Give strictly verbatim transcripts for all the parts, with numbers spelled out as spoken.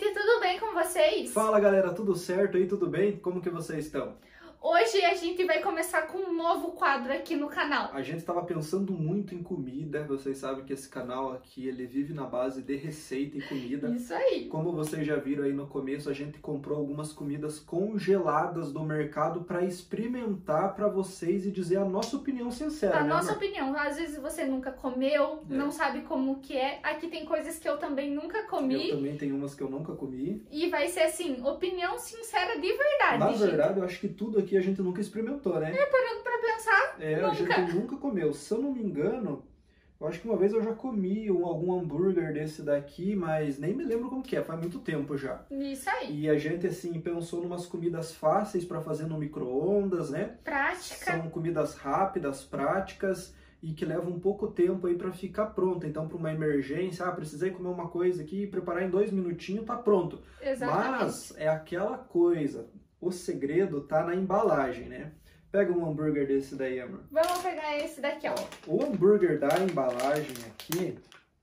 gente, tudo bem com vocês? Fala galera, tudo certo aí? Tudo bem? Como que vocês estão? Hoje a gente vai começar com um novo quadro aqui no canal. A gente estava pensando muito em comida, vocês sabem que esse canal aqui, ele vive na base de receita e comida. Isso aí. Como vocês já viram aí no começo, a gente comprou algumas comidas congeladas do mercado para experimentar para vocês e dizer a nossa opinião sincera, A né, nossa amor? opinião, às vezes você nunca comeu, É. não sabe como que é. Aqui tem coisas que eu também nunca comi. Eu também tenho umas que eu nunca comi. E vai ser assim, opinião sincera de verdade, Na gente. verdade, eu acho que tudo aqui a gente nunca experimentou, né? Parando pra pensar, É, nunca. a gente nunca comeu. Se eu não me engano, eu acho que uma vez eu já comi um, algum hambúrguer desse daqui, mas nem me lembro como que é, faz muito tempo já. Isso aí. E a gente, assim, pensou numas comidas fáceis para fazer no micro-ondas, né? Prática. São comidas rápidas, práticas e que levam um pouco tempo aí para ficar pronta. Então, para uma emergência, ah, precisei comer uma coisa aqui e preparar em dois minutinhos, tá pronto. Exatamente. Mas é aquela coisa, o segredo tá na embalagem, né? Pega um hambúrguer desse daí, amor. Vamos pegar esse daqui, ó. O hambúrguer da embalagem aqui,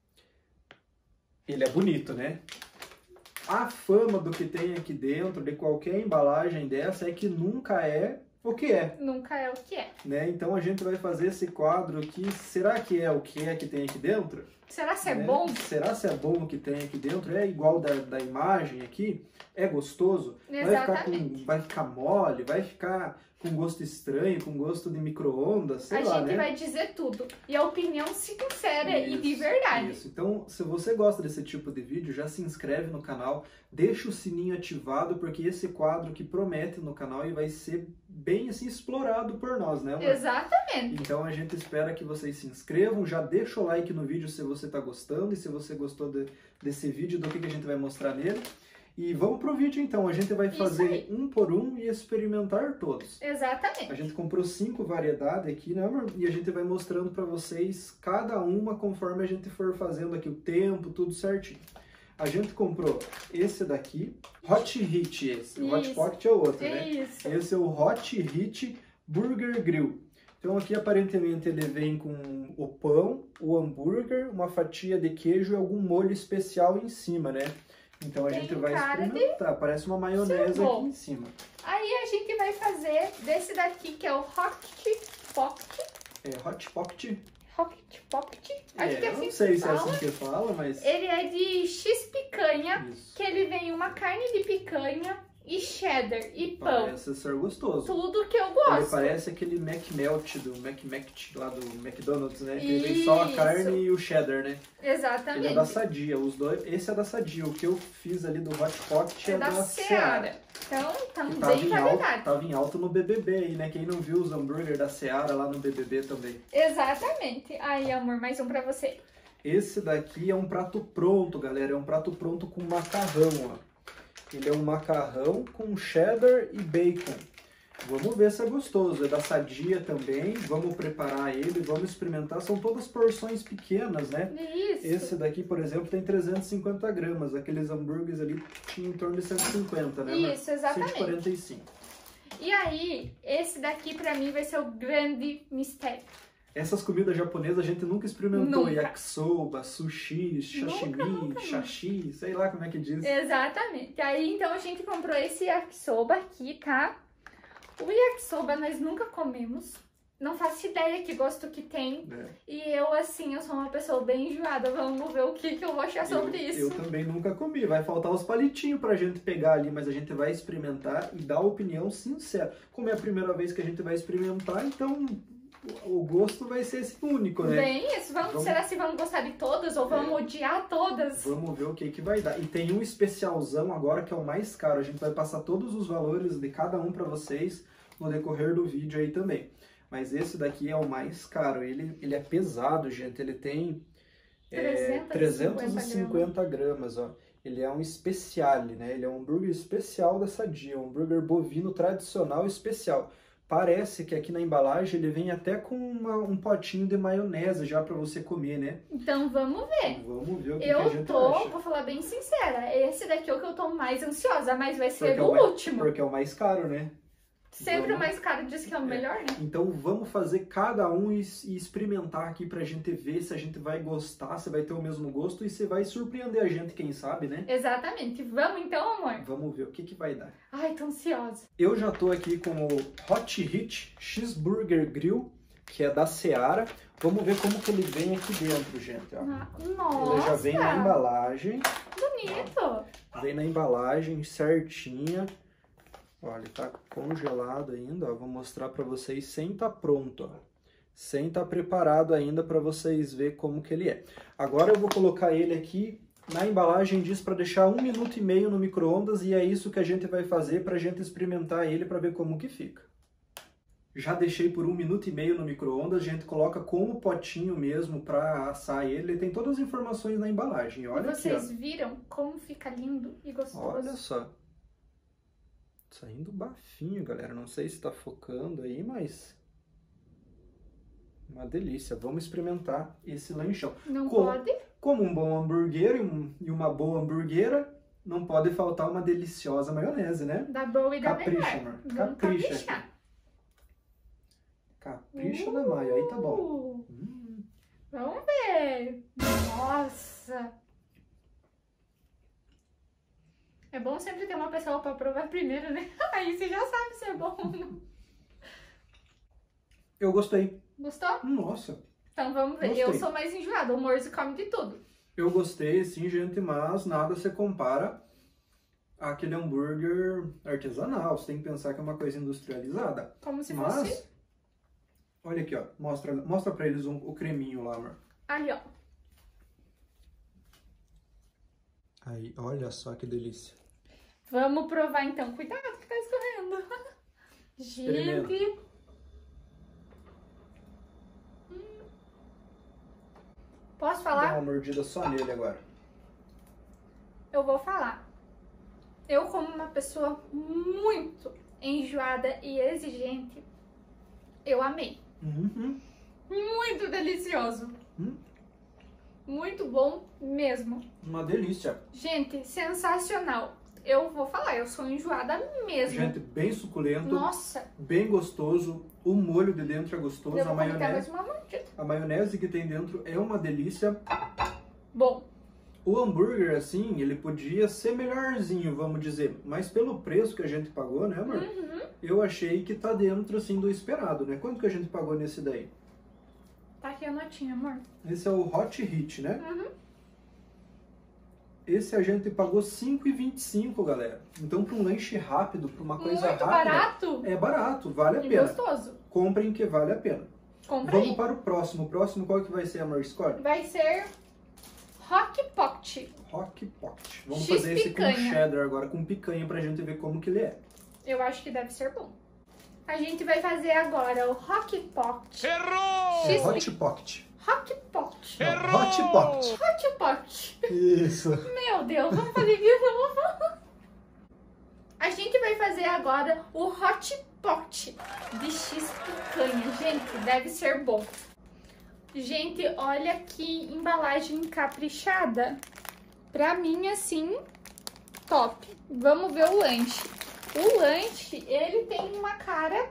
ele é bonito, né? A fama do que tem aqui dentro, de qualquer embalagem dessa, é que nunca é o que é, Nunca é o que é. né? Então a gente vai fazer esse quadro aqui. Será que é o que é que tem aqui dentro? Será que é Né? bom? Será se é bom o que tem aqui dentro? É igual da, da imagem aqui? É gostoso? Vai ficar, com, Exatamente. vai ficar mole? Vai ficar com gosto estranho? Com gosto de micro-ondas? Sei A lá, gente né? vai dizer tudo. E a opinião sincera e de Isso, verdade. Isso. Então, se você gosta desse tipo de vídeo, já se inscreve no canal, deixa o sininho ativado, porque esse quadro que promete no canal e vai ser bem assim explorado por nós, né, amor? Exatamente. Então a gente espera que vocês se inscrevam, já deixa o like no vídeo se você está gostando e se você gostou de, desse vídeo, do que, que a gente vai mostrar nele. E vamos pro vídeo então, a gente vai Isso fazer aí. um por um e experimentar todos. A Exatamente. gente comprou cinco variedades aqui, né, amor? E a gente vai mostrando para vocês cada uma conforme a gente for fazendo aqui o tempo, tudo certinho. A gente comprou esse daqui, Hot Hit esse, o Hot Isso. Pocket é o outro, né? Isso. Esse é o Hot Hit Burger Grill. Então aqui aparentemente ele vem com o pão, o hambúrguer, uma fatia de queijo e algum molho especial em cima, né? Então a Tem gente vai cara de experimentar, parece uma maionese ser bom. aqui em cima. Aí a gente vai fazer desse daqui, que é o Hot Pocket. É Hot Pocket. Hot Pocket. Acho É, que é eu assim não sei que se é fala. assim que fala, mas... Ele é de X picanha, Isso. que ele vem uma carne de picanha e cheddar e pão. Parece ser gostoso. Tudo que eu Ele gosto. parece aquele McMelt do McMelt lá do McDonald's, né? Que ele vem só a Isso. carne e o cheddar, né? Exatamente. Ele é da Sadia, os dois. Esse é da Sadia. O que eu fiz ali do Hot Pocket é, É da da Seara. Seara. Então, Que também tava em, alto, variedade. tava em alto no B B B aí, né? Quem não viu os hambúrguer da Seara lá no B B B também. Exatamente. Aí, amor, mais um pra você. Esse daqui é um prato pronto, galera. É um prato pronto com macarrão, ó. Ele é um macarrão com cheddar e bacon. Vamos ver se é gostoso. É da Sadia também. Vamos preparar ele, vamos experimentar. São todas porções pequenas, né? Isso. Esse daqui, por exemplo, tem trezentos e cinquenta gramas. Aqueles hambúrgueres ali tinham em torno de cento e cinquenta, né? Isso, exatamente. cento e quarenta e cinco. E aí, esse daqui pra mim vai ser o grande mistério. Essas comidas japonesas a gente nunca experimentou. Nunca. Yakisoba, sushi, sashimi, Nunca, nunca, shashi, sei lá como é que diz. Exatamente. Aí, então, a gente comprou esse yakisoba aqui, tá? O yakisoba nós nunca comemos. Não faço ideia que gosto que tem. É. E eu, assim, eu sou uma pessoa bem enjoada. Vamos ver o que, que eu vou achar sobre eu, isso. Eu também nunca comi. Vai faltar os palitinhos pra gente pegar ali, mas a gente vai experimentar e dar opinião sincera. Como é a primeira vez que a gente vai experimentar, então o gosto vai ser esse único, né? Bem, isso. Vamos, Vamos- será se vamos gostar de todas ou vamos É. odiar todas? Vamos ver o que, que vai dar. E tem um especialzão agora que é o mais caro. A gente vai passar todos os valores de cada um pra vocês no decorrer do vídeo aí também. Mas esse daqui é o mais caro. Ele, ele é pesado, gente. Ele tem é, trezentos e cinquenta gramas, ó. Ele é um especiale, né? Ele é um hambúrguer especial da Sadia, um hambúrguer bovino tradicional especial. Parece que aqui na embalagem ele vem até com uma- um potinho de maionese já pra você comer, né? Então vamos ver. Vamos ver o que, que a Eu gente tô, acha. vou falar bem sincera, esse daqui é o que eu tô mais ansiosa, mas vai ser Porque é o o mais- último. Porque é o mais caro, né? Sempre vamos... o mais caro diz que é o melhor, né? Então vamos fazer cada um e, e experimentar aqui pra gente ver se a gente vai gostar, se vai ter o mesmo gosto e se vai surpreender a gente, quem sabe, né? Exatamente. Vamos então, amor? Vamos ver o que que vai dar. Ai, tô ansiosa. Eu já tô aqui com o Hot Hit Cheeseburger Grill, que é da Seara. Vamos ver como que ele vem aqui dentro, gente. Ó. Nossa! Ele já vem na embalagem. Bonito! Vem na embalagem certinha. Olha, ele tá congelado ainda, ó. Vou mostrar pra vocês sem tá pronto, ó. Sem tá preparado ainda pra vocês verem como que ele é. Agora eu vou colocar ele aqui. Na embalagem diz para deixar um minuto e meio no micro-ondas e é isso que a gente vai fazer pra gente experimentar ele pra ver como que fica. Já deixei por um minuto e meio no micro-ondas, a gente coloca com o potinho mesmo pra assar ele. Ele tem todas as informações na embalagem, olha e vocês aqui, ó. Viram como fica lindo e gostoso? Olha só. Saindo bafinho, galera. Não sei se tá focando aí, mas... uma delícia. Vamos experimentar esse lanchão. Não como, pode? Como um bom hambúrguer e, um, e uma boa hamburguera, não pode faltar uma deliciosa maionese, né? Da boa e da Capricha, melhor. amor. Vamos Capricha. caprichar. Aqui. Capricha na maio, aí tá bom. Uh, Hum. Vamos ver. Nossa. É bom sempre ter uma pessoa pra provar primeiro, né? Aí você já sabe se é bom ou não. Eu gostei. Gostou? Nossa. Então vamos ver. Gostei. Eu sou mais enjoada. O Morse come de tudo. Eu gostei, sim, gente, mas nada se compara àquele hambúrguer artesanal. Você tem que pensar que é uma coisa industrializada. Como se mas, fosse... olha aqui, ó. Mostra, mostra pra eles um, o creminho lá, amor. Ali, ó. Aí, olha só que delícia. Vamos provar então. Cuidado que tá escorrendo. Gente. Hum. Posso falar? Dá uma mordida só nele agora. Eu vou falar. Eu, como uma pessoa muito enjoada e exigente, eu amei. Uhum. Muito delicioso. Hum. Muito bom mesmo. Uma delícia. Gente, sensacional. Eu vou falar, eu sou enjoada mesmo. Gente, bem suculento. Nossa. Bem gostoso. O molho de dentro é gostoso. Eu vou a colocar maionese, mais uma mordida. a maionese que tem dentro é uma delícia. Bom. O hambúrguer, assim, ele podia ser melhorzinho, vamos dizer. Mas pelo preço que a gente pagou, né, amor? Uhum. Eu achei que tá dentro, assim, do esperado, né? Quanto que a gente pagou nesse daí? Tá aqui a notinha, amor. Esse é o Hot Hit, né? Uhum. Esse a gente pagou cinco reais e vinte e cinco centavos, galera. Então, para um lanche rápido, para uma coisa Muito rápida... barato. É barato, vale a E pena. gostoso. Comprem que vale a pena. Compra Vamos aí. para o próximo. O próximo qual que vai ser, amor? Escolhe. Vai ser Rock Pot. Rock Pot. Vamos X fazer esse com picanha. cheddar agora, com picanha, pra gente ver como que ele é. Eu acho que deve ser bom. A gente vai fazer agora o Rock Pot. Errou! É X- Hot Pot. Rock Pot. Não, Hot Pot. Hot Pot. Isso. Meu Deus, vamos fazer de novo. A gente vai fazer agora o Hot Pot de X picanha. Gente, deve ser bom. Gente, olha que embalagem caprichada. Pra mim, assim, top. Vamos ver o lanche. O lanche, ele tem uma cara...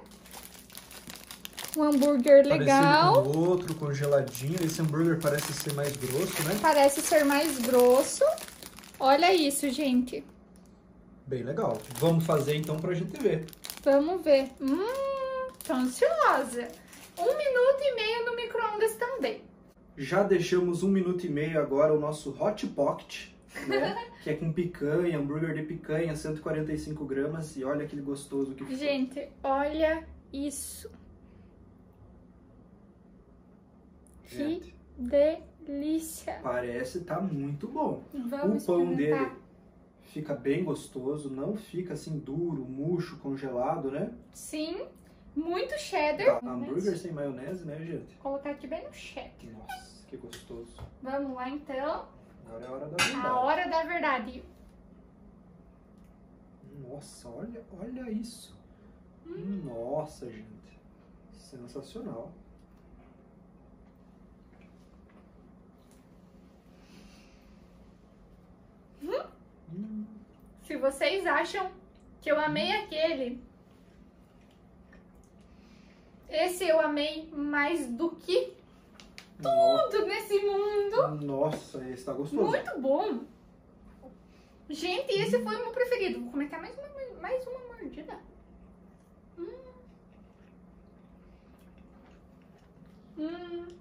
Um hambúrguer legal. Parecido com o outro, congeladinho. Esse hambúrguer parece ser mais grosso, né? Parece ser mais grosso. Olha isso, gente. Bem legal. Vamos fazer então pra gente ver. Vamos ver. Hum, tô ansiosa. Um minuto e meio no micro-ondas também. Já deixamos um minuto e meio agora o nosso Hot Pocket, né? Que é com picanha, hambúrguer de picanha, cento e quarenta e cinco gramas. E olha aquele gostoso que ficou. Gente, olha isso. Gente, Que delícia. parece tá muito bom. Vamos O pão experimentar. dele fica bem gostoso, não fica assim duro, murcho, congelado, né? Sim, muito cheddar. Tá, hambúrguer sem maionese, né, gente? Vou colocar aqui bem no cheddar. Nossa, que gostoso. Vamos lá, então. Agora é a hora da verdade. A hora da verdade. Nossa, olha, olha isso. Nossa, gente. Sensacional. Hum. Se vocês acham que eu amei aquele, Esse eu amei mais do que No- tudo nesse mundo. Nossa, esse tá gostoso. Muito bom. Gente, esse foi o meu preferido. Vou cometer mais uma, mais uma mordida. Hum. Hum.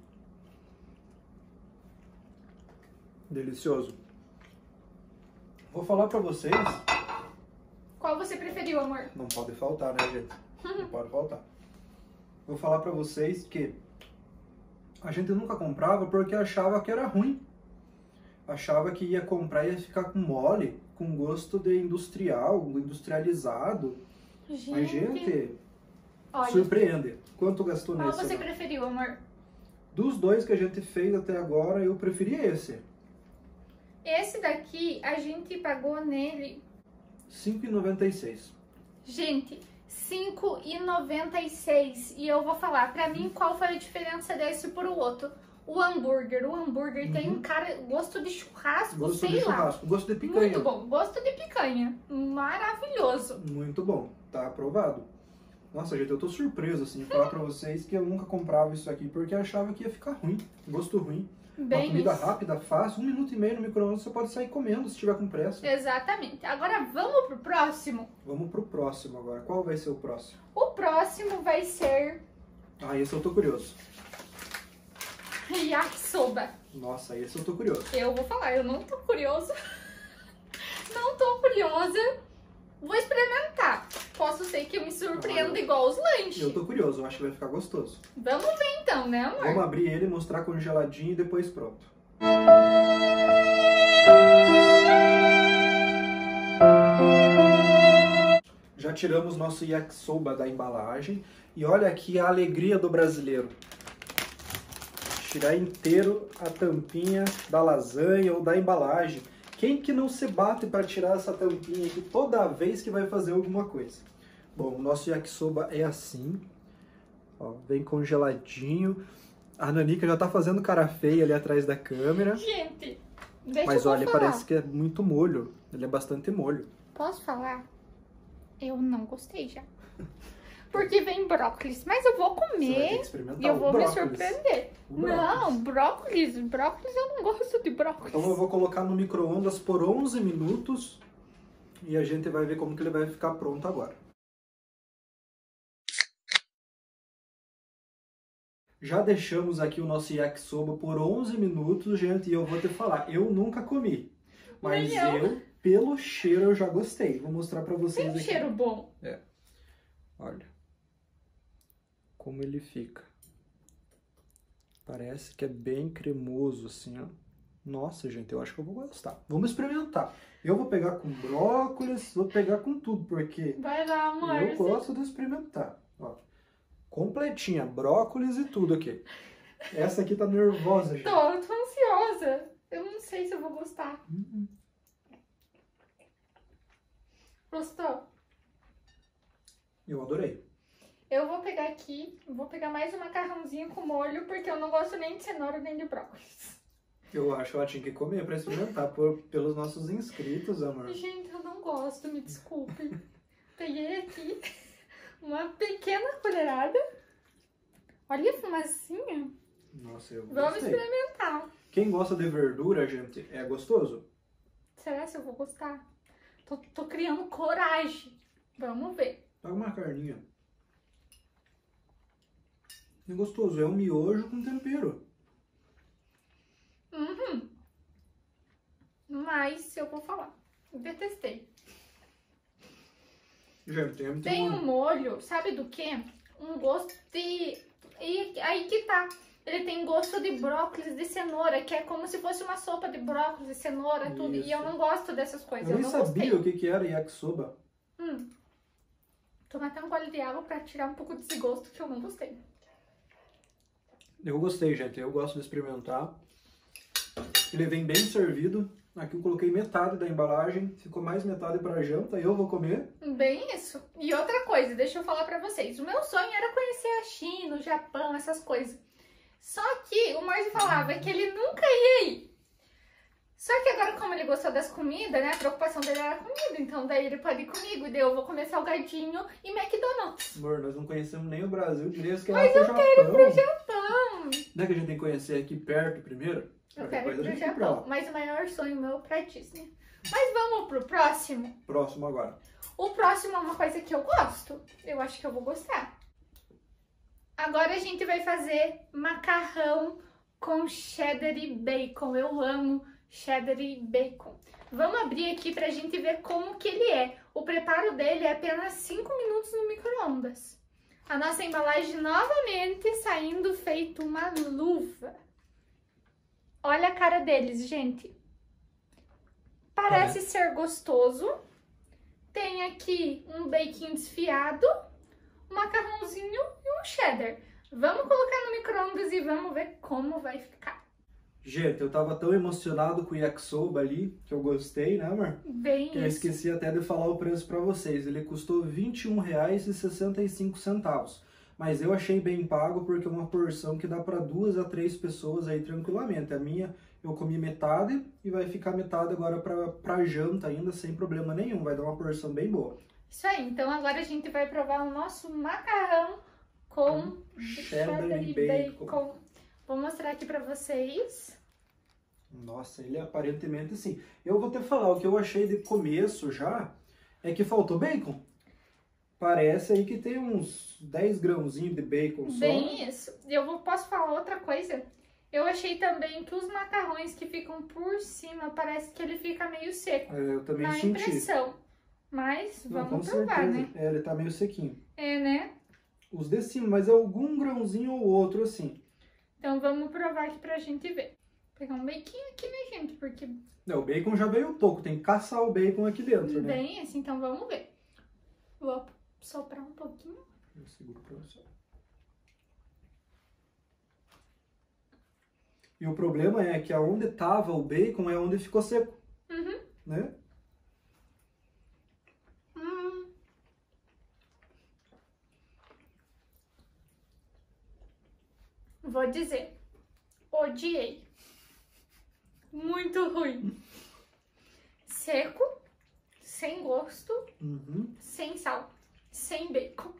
Delicioso. Vou falar pra vocês, Qual você preferiu, amor? não pode faltar, né, gente? Não pode faltar. Vou falar pra vocês que a gente nunca comprava porque achava que era ruim. Achava que ia comprar e ia ficar com mole, com gosto de industrial, industrializado. Gente, Mas, gente, olha, surpreende. Quanto gastou qual nesse? você Né? preferiu, amor? Dos dois que a gente fez até agora, eu preferi esse. Esse daqui, a gente pagou nele, cinco reais e noventa e seis. gente, cinco reais e noventa e seis. E eu vou falar, pra mim, qual foi a diferença desse pro outro? O hambúrguer. O hambúrguer Uhum. tem um cara, gosto de churrasco, Gosto sei de lá. churrasco, gosto de picanha. Muito bom, gosto de picanha. Maravilhoso. Muito bom, tá aprovado. Nossa, gente, eu tô surpreso, assim, falar pra vocês que eu nunca comprava isso aqui porque achava que ia ficar ruim, gosto ruim. Uma Bem comida isso. rápida, fácil, um minuto e meio no micro-ondas você pode sair comendo se tiver com pressa. Exatamente. Agora vamos pro próximo. Vamos pro próximo agora. Qual vai ser o próximo? O próximo vai ser Ah, esse eu tô curioso. yakisoba. Nossa, esse eu tô curioso. Eu vou falar, eu não tô curiosa. Não tô curiosa. Vou experimentar. Posso ser que eu me surpreenda Ah, eu- igual os lanches. Eu tô curioso, eu acho que vai ficar gostoso. Vamos ver então, né, amor? Vamos abrir ele, mostrar congeladinho e depois pronto. Já tiramos nosso yakisoba da embalagem. E olha aqui a alegria do brasileiro. Tirar inteiro a tampinha da lasanha ou da embalagem. Quem que não se bate para tirar essa tampinha aqui toda vez que vai fazer alguma coisa? Bom, o nosso yakisoba é assim. Ó, bem congeladinho. A Nanica já tá fazendo cara feia ali atrás da câmera. Gente, deixa Mas eu olha, falar. parece que é muito molho. Ele é bastante molho. Posso falar? Eu não gostei já. Porque vem brócolis, mas eu vou Você vai ter comer que e experimentar eu o vou me brócolis. surpreender. O brócolis. Não, brócolis, brócolis eu não gosto de brócolis. Então eu vou colocar no micro-ondas por onze minutos e a gente vai ver como que ele vai ficar pronto agora. Já deixamos aqui o nosso yakisoba por onze minutos, gente, e eu vou te falar, eu nunca comi. Mas Nem eu. eu, pelo cheiro, eu já gostei. Vou mostrar pra vocês Tem um aqui. cheiro bom. Olha como ele fica. Parece que é bem cremoso, assim, ó. Nossa, gente, eu acho que eu vou gostar. Vamos experimentar. Eu vou pegar com brócolis, vou pegar com tudo, porque Vai lá, amor. eu gosto de experimentar. Ó, completinha, brócolis e tudo aqui. Essa aqui tá nervosa, gente. Tô, eu tô ansiosa. Eu não sei se eu vou gostar. Hum, Gostou? Eu adorei. Eu vou pegar aqui, vou pegar mais um macarrãozinho com molho, porque eu não gosto nem de cenoura nem de brócolis. Eu acho que eu tinha que comer pra experimentar por, pelos nossos inscritos, amor. Gente, eu não gosto, me desculpe. Peguei aqui uma pequena colherada. Olha a fumacinha. Nossa, eu Vamos gostei. experimentar. Quem gosta de verdura, gente, é gostoso? Será que eu vou gostar? Tô, tô criando coragem. Vamos ver. Pega uma carninha. É gostoso, é um miojo com tempero. Uhum. Mas eu vou falar. Detestei. Gente, tem, Tem um... um molho, sabe do quê? Um gosto de... E aí que tá. Ele tem gosto de brócolis, de cenoura, que é como se fosse uma sopa de brócolis, cenoura, tudo. E eu Isso. não gosto dessas coisas. Eu Eu, nem não sabia gostei. o que, que era yakisoba. Hum. Tomar até um gole de água pra tirar um pouco desse gosto que eu não gostei. Eu gostei, gente. Eu gosto de experimentar. Ele vem bem servido. Aqui eu coloquei metade da embalagem. Ficou mais metade para janta. Eu vou comer. Bem isso. E outra coisa, deixa eu falar pra vocês. O meu sonho era conhecer a China, o Japão, essas coisas. Só que o Márcio falava que ele nunca ia ir. Só que agora, como ele gostou das comidas, né? A preocupação dele era a comida. Então, daí ele pode ir comigo. E daí eu vou comer salgadinho e McDonald's. Amor, nós não conhecemos nem o Brasil direito, que é lá Mas pro eu Japão. quero ir pro Japão. Não é que a gente tem que conhecer aqui perto primeiro? Eu Qualquer quero ir coisa a pro gente vai pra Japão. lá. Mas o maior sonho meu é pra Disney. Mas vamos pro próximo? Próximo agora. O próximo é uma coisa que eu gosto. Eu acho que eu vou gostar. Agora a gente vai fazer macarrão com cheddar e bacon. Eu amo cheddar e bacon. Vamos abrir aqui pra gente ver como que ele é. O preparo dele é apenas cinco minutos no micro-ondas. A nossa embalagem novamente saindo feito uma luva. Olha a cara deles, gente. Parece é. ser gostoso. Tem aqui um bacon desfiado, um macarrãozinho e um cheddar. Vamos colocar no micro-ondas e vamos ver como vai ficar. Gente, eu tava tão emocionado com o yakisoba ali, que eu gostei, né, amor? Bem Que eu isso. esqueci até de falar o preço pra vocês. Ele custou vinte e um reais e sessenta e cinco centavos. Mas eu achei bem pago porque é uma porção que dá para duas a três pessoas aí tranquilamente. A minha eu comi metade e vai ficar metade agora pra, pra janta ainda, sem problema nenhum. Vai dar uma porção bem boa. Isso aí, então agora a gente vai provar o nosso macarrão com Hum, cheddar cheddar e e bacon. bacon. Vou mostrar aqui pra vocês. Nossa, ele é aparentemente assim. Eu vou te falar, o que eu achei de começo já é que faltou bacon. Parece aí que tem uns dez grãozinhos de bacon só. Bem isso. Eu vou, posso falar outra coisa? Eu achei também que os macarrões que ficam por cima, parece que ele fica meio seco. É, eu também Na senti. impressão. Mas Não, vamos com provar, certeza. né? É, ele tá meio sequinho. É, né? Os de cima, mas é algum grãozinho ou outro assim. Então vamos provar aqui pra gente ver. Vou pegar um bacon aqui, né, gente? Porque Não, o bacon já veio pouco, tem que caçar o bacon aqui dentro, né? bem esse, então vamos ver. Vou soprar um pouquinho. Eu seguro pra você. E o problema é que aonde tava o bacon é onde ficou seco, Uhum. né? Hum. Vou dizer, odiei. Muito ruim. Seco, sem gosto, Uhum. sem sal, sem bacon.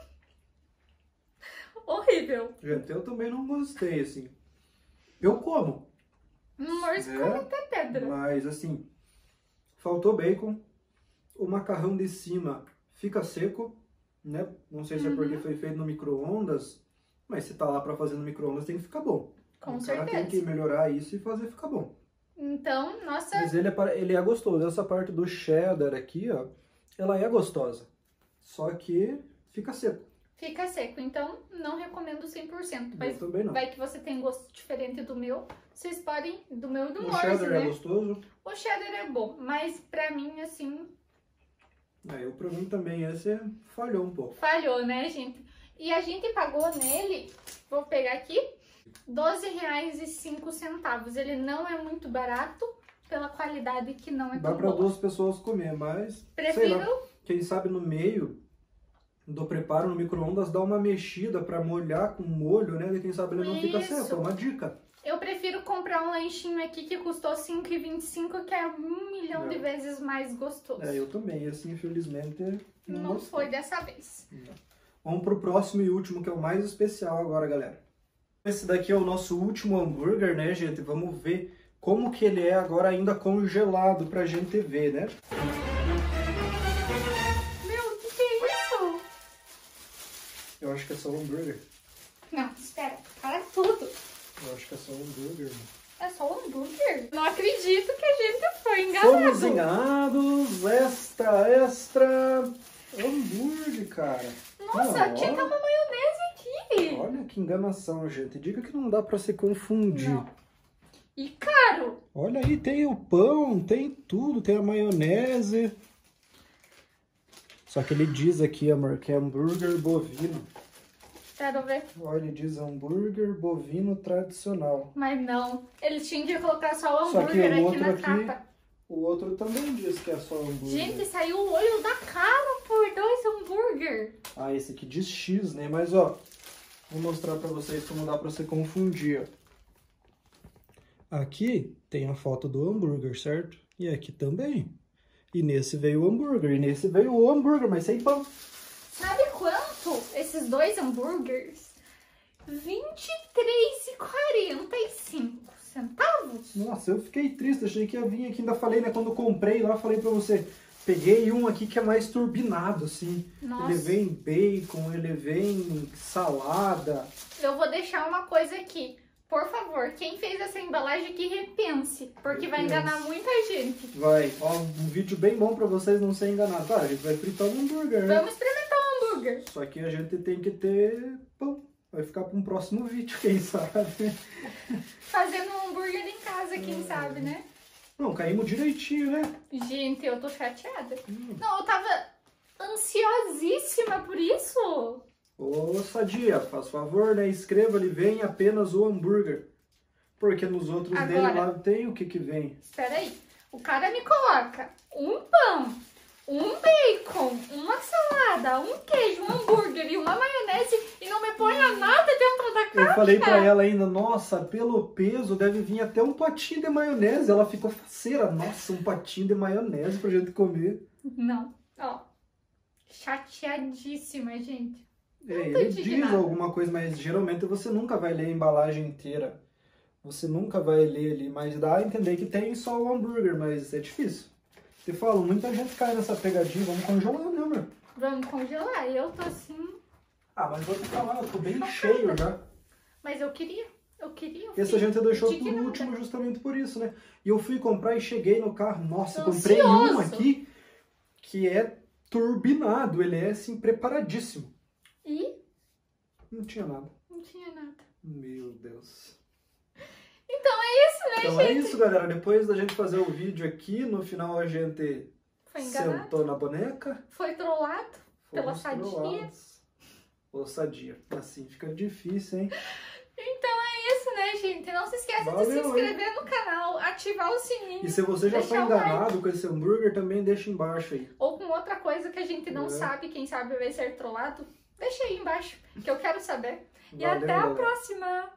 Horrível. Gente, eu também não gostei, assim. Eu como, Morso É. como até pedra. mas assim, faltou bacon. O macarrão de cima fica seco, né? Não sei se é porque foi feito no micro-ondas, mas se tá lá pra fazer no micro-ondas tem que ficar bom. Com o cara tem certeza. que melhorar isso e fazer ficar bom. Então, nossa, Mas ele é, pare- ele é gostoso. Essa parte do cheddar aqui, ó, ela é gostosa. Só que fica seco. fica seco. Então, não recomendo cem por cento. Eu Mas também não. vai que você tem gosto diferente do meu. Vocês podem, do meu e do O Morse, cheddar né? é gostoso. O cheddar é bom, mas pra mim, assim, Aí, eu, pra mim também, esse falhou um pouco. falhou, né, gente? E a gente pagou nele, vou pegar aqui, doze reais e cinco centavos. Ele não é muito barato pela qualidade que não é Dá tão pra boa. duas pessoas comer, mas sei Prefiro, lá, quem sabe no meio do preparo no micro-ondas dá uma mexida pra molhar com molho, né? E quem sabe ele não fica Isso. seco. É uma dica. eu prefiro comprar um lanchinho aqui que custou cinco reais e vinte e cinco centavos, que é um milhão Não. de vezes mais gostoso. É, eu também. E assim, infelizmente, não, Não gostei. foi dessa vez. Vamos pro próximo e último, que é o mais especial agora, galera. Esse daqui é o nosso último hambúrguer, né, gente? Vamos ver como que ele é agora ainda congelado pra gente ver, né? Meu, o que, que é isso? Eu acho que é só um hambúrguer. Não, espera, para tudo. Eu acho que é só um hambúrguer, mano. É só um hambúrguer? Não acredito que a gente foi enganado. Fomos enganados! Extra, extra! Hambúrguer, cara. Nossa, Não, tinha ó. uma maionese aqui. Olha que enganação, gente. Diga que não dá pra se confundir. Não. E caro. Olha aí, tem o pão, tem tudo, tem a maionese. Só que ele diz aqui, amor, que é hambúrguer bovino. Quero ver. Olha, ele diz hambúrguer bovino tradicional. Mas não. Eles tinham que colocar só o Só que hambúrguer o aqui outro na aqui- capa. O outro também diz que é só hambúrguer. Gente, saiu o olho da cara por dois hambúrguer. Ah, esse aqui diz X, né? Mas, ó, vou mostrar pra vocês como dá pra você confundir, ó. Aqui tem a foto do hambúrguer, certo? E aqui também. E nesse veio o hambúrguer, e nesse veio o hambúrguer, mas sem pão. Sabe quanto esses dois hambúrgueres? vinte e três reais e quarenta e cinco centavos. Nossa, eu fiquei triste, achei que ia vir aqui, ainda falei, né, quando eu comprei lá, falei pra você, peguei um aqui que é mais turbinado, assim. Nossa. Ele vem bacon, ele vem salada. Eu vou deixar uma coisa aqui. Por favor, quem fez essa embalagem aqui, repense, porque vai enganar muita gente. Vai, ó, um vídeo bem bom pra vocês não serem enganados. Claro, a gente vai fritar um hambúrguer, né? Vamos experimentar um hambúrguer. Só que a gente tem que ter pão. Vai ficar para um próximo vídeo, quem sabe. Fazendo um hambúrguer em casa, quem é. sabe, né? Não, caímos direitinho, né? Gente, eu tô chateada. Hum. Não, eu tava ansiosíssima por isso. Ô, Sadia, faz favor, né? Escreva ali, vem apenas o hambúrguer. Porque nos outros Agora, dele lá tem o que que vem. Espera aí. O cara me coloca um pão, um bacon, uma salada, um queijo, um hambúrguer e uma maionese e não me põe nada dentro da caixa. Eu falei pra ela ainda, nossa, pelo peso deve vir até um potinho de maionese. Ela ficou faceira. Nossa, um potinho de maionese pra gente comer. Não, ó. Chateadíssima, gente. É, ele diz alguma coisa, mas geralmente você nunca vai ler a embalagem inteira. Você nunca vai ler ali, mas dá a entender que tem só o hambúrguer, mas é difícil. Te falo, muita gente cai nessa pegadinha, vamos congelar, né, amor? Vamos congelar, eu tô assim... Ah, mas vou te falar, eu tô bem cheio já. Mas eu queria, eu queria. Eu Esse a gente deixou por indignada. último justamente por isso, né? E eu fui comprar e cheguei no carro, nossa, Tô comprei ansioso. um aqui que é turbinado, ele é assim, preparadíssimo. E? Não tinha nada. Não tinha nada. Meu Deus. Então é isso, né, Então gente? é isso, galera. Depois da gente fazer o vídeo aqui, no final a gente Foi enganado. sentou na boneca. Foi trollado pela Fomos Sadia. trollados. Ô, Sadia. Assim fica difícil, hein? Então é isso, né, gente? Não se esqueça Valeu, de se inscrever hein? no canal, ativar o sininho. E se você já foi deixar o enganado like. com esse hambúrguer, também deixa embaixo aí. Ou com outra coisa que a gente não É. sabe, quem sabe vai ser trollado. Deixa aí embaixo, que eu quero saber. E Valeu, até a galera. próxima!